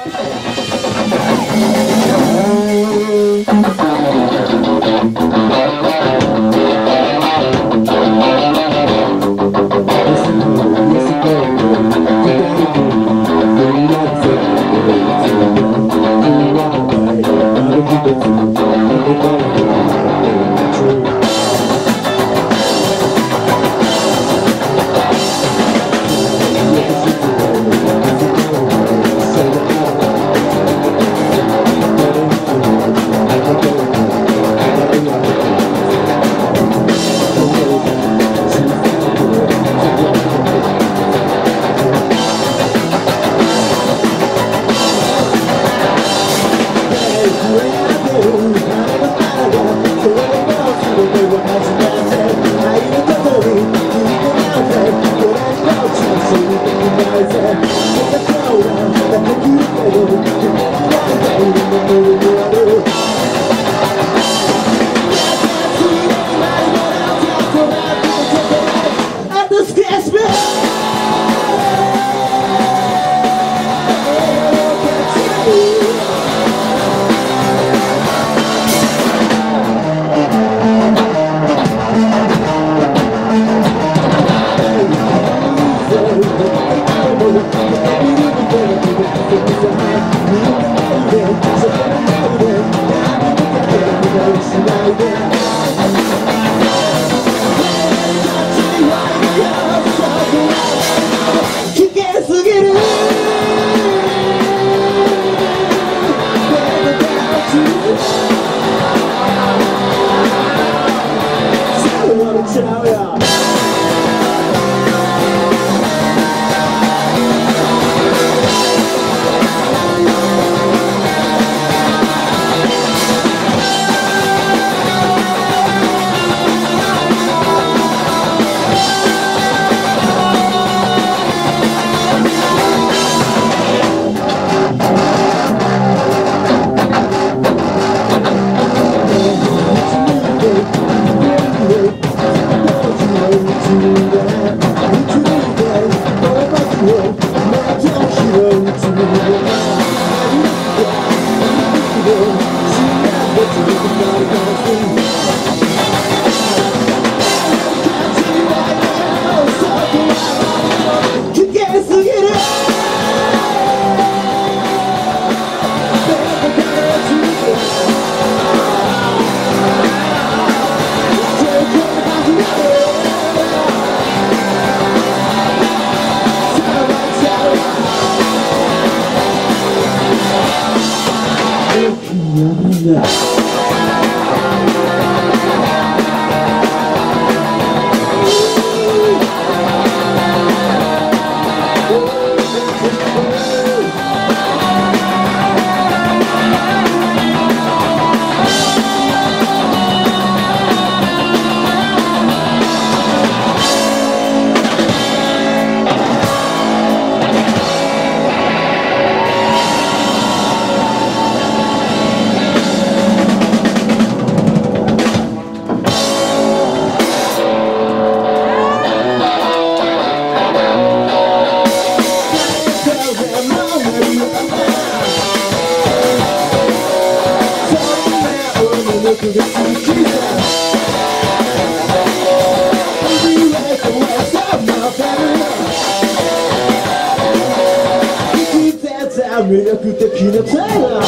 魅力的なテーマ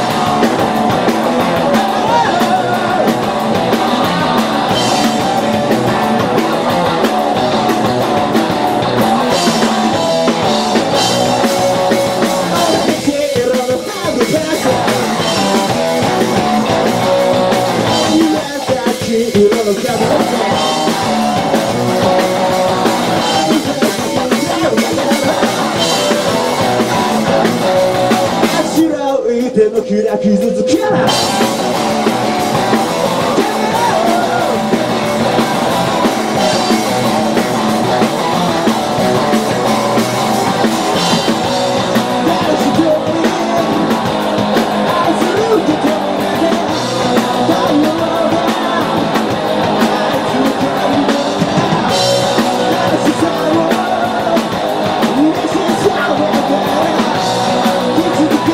手のひら傷つけない「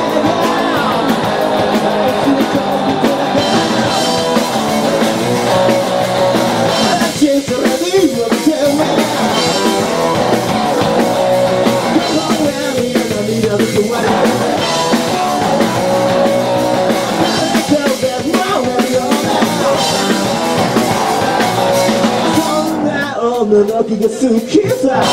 の気が好きさ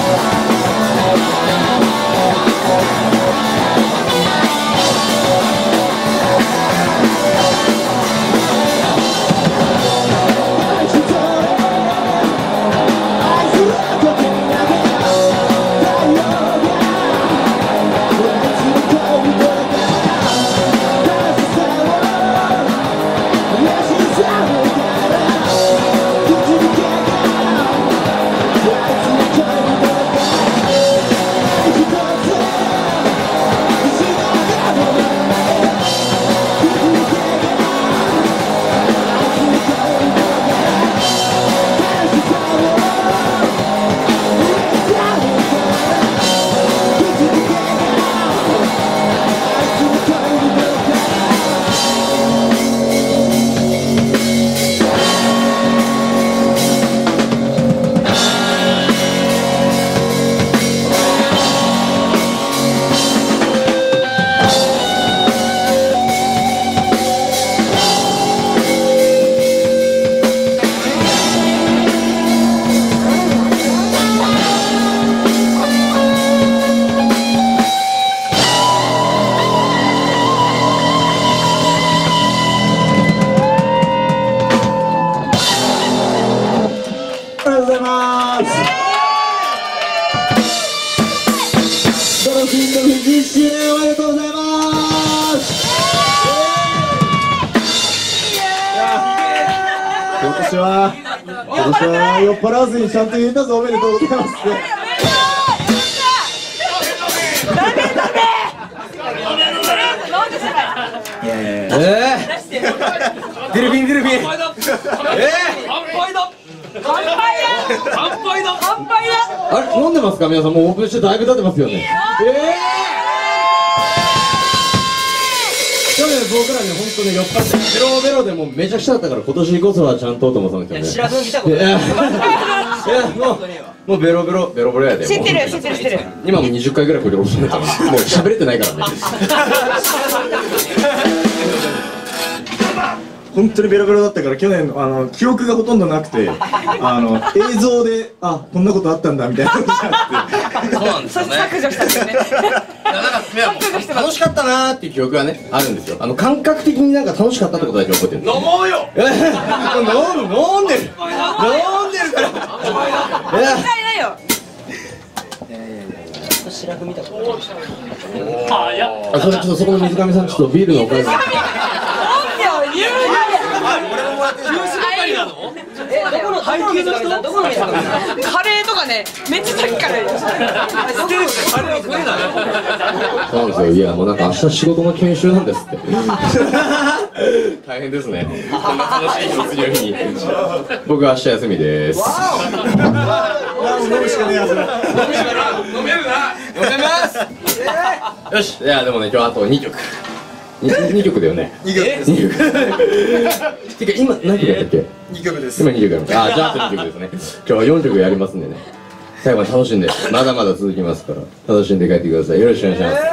今年は酔っ払わずにちゃんと言えたぞ。おめでとうございます。 デルフィンデルフィン。あれ飲んでますか皆さん。もうオープンしてだいぶ経ってますよね。去年僕らね本当ね酔っ払ってベロベロでもうめちゃくちゃだったから今年こそはちゃんとと思ってたんですよね。知らずに来たことない。いやもうベロベロやで。 知ってる。 今も20回ぐらいこれで押してたからもう喋れてないからね。 本当にベロベロだったから去年記憶がほとんどなくて映像でこんなことあったんだみたいなことじゃなくてそうなんですよね。削除したんですよね。 楽しかったなーっていう記憶がねあるんですよ。感覚的になんか楽しかったってことだけ覚えてる。 飲もうよ。 飲んでるからないよ。 白く見たことない。それちょっとそこの水上さんちょっとビールのおかげで。 カレーとかね、めっちゃさっきからそうなんですよ。いやもうなんか明日仕事の研修なんですって大変ですね。こんな楽しい卒業日に僕は明日休みです。 飲むしかねえやつだ。 飲めるな。 飲めますよし。いやでもね今日あと2曲2曲だよね。 2曲です。 てか今何曲やったっけ 2曲です。 今2曲やります。じゃああと2曲ですね。今日は4曲やりますんでね、最後まで楽しんで、まだまだ続きますから楽しんで帰ってください。よろしくお願いします。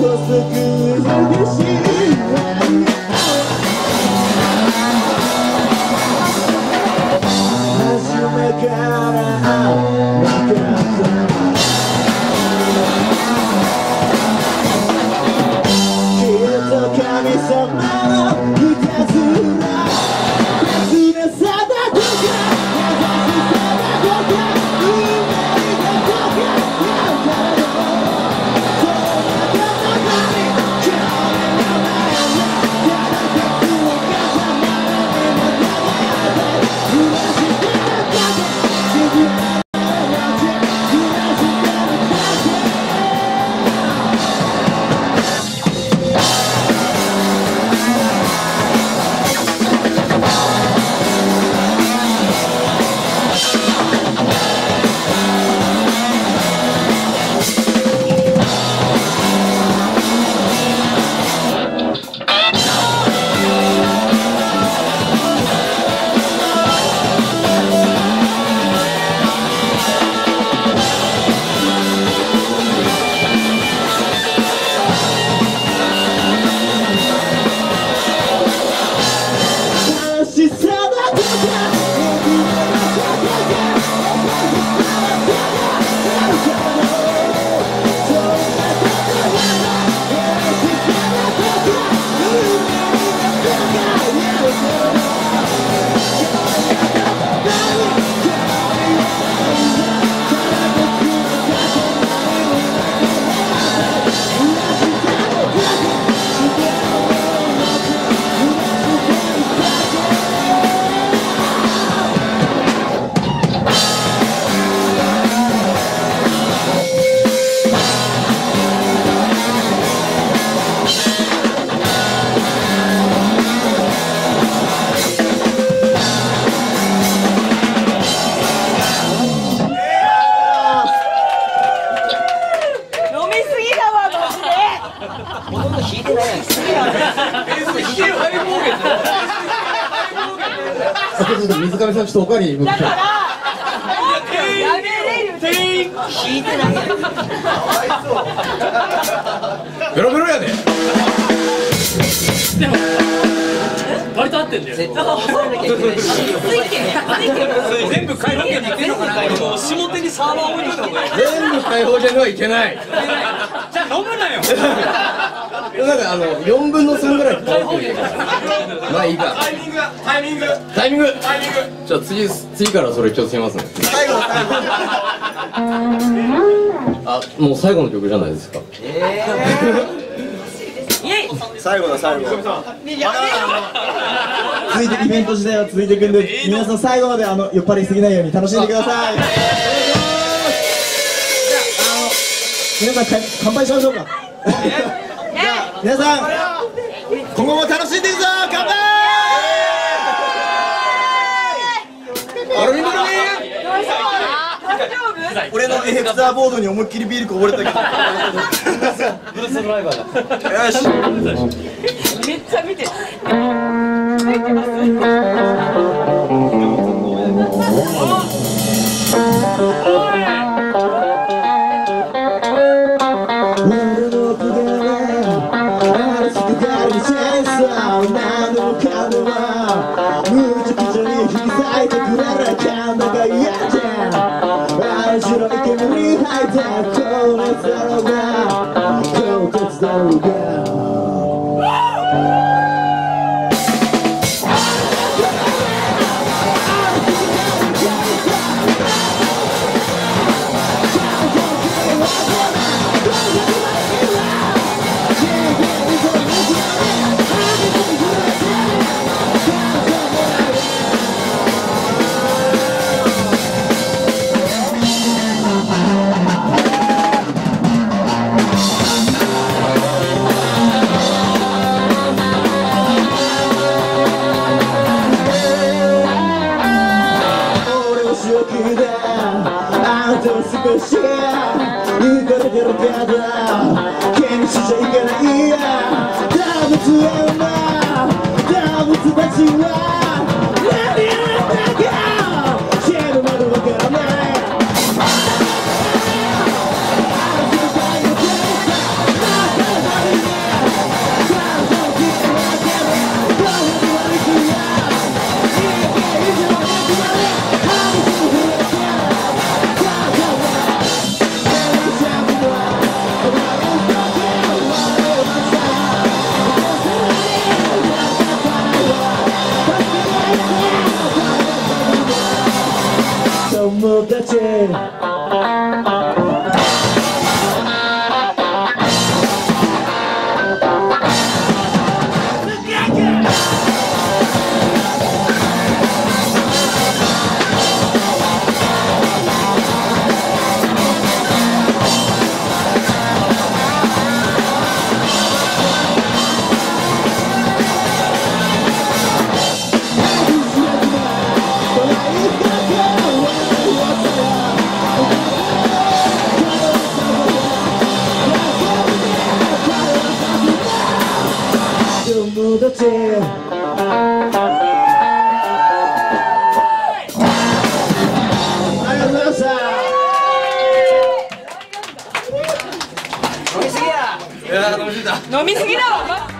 水上さんちょっとおかわり向く。 だからやめれる全員聞いてない。 ベロベロやで。 でも割と合ってんだよ。 全部開放権に行けるのかな。もう下手にサーバー置いといた方がいい。 全部開放じゃはいけない。 じゃあ飲むなよ。 なんか4分の3ぐらい開放権。まあいいか。 タイミングだ、タイミング、 タイミング。 タイミング。 じゃあ次からそれ気をつけますね。 最後の最後。 あ、もう最後の曲じゃないですか。 最後だ最後。続いてイベント時代は続いていくんで、皆さん最後まで酔っ払いすぎないように楽しんでください。皆さん乾杯しましょうか。じゃあ皆さん今後も楽しんでいくぞ。乾杯。俺のエクサーボードに思いっきりビールこぼれたけど。 ブルースドライバーだ。 よし。 めっちゃ見てる。見てます。 のどっちありがとうございました。 飲みすぎだわ。